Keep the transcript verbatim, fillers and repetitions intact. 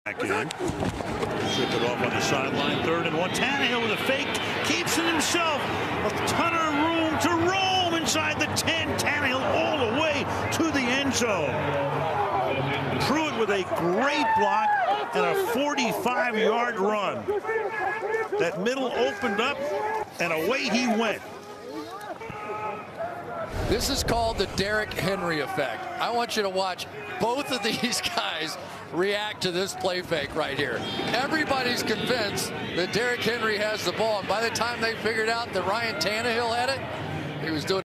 Back in. Strip it off on the sideline. Third and one. Tannehill with a fake. Keeps it himself. A ton of room to roam inside the ten. Tannehill all the way to the end zone. Pruitt with a great block and a forty-five yard run. That middle opened up and away he went. This is called the Derrick Henry effect. I want you to watch both of these guys react to this play fake right here. Everybody's convinced that Derrick Henry has the ball, and by the time they figured out that Ryan Tannehill had it, he was doing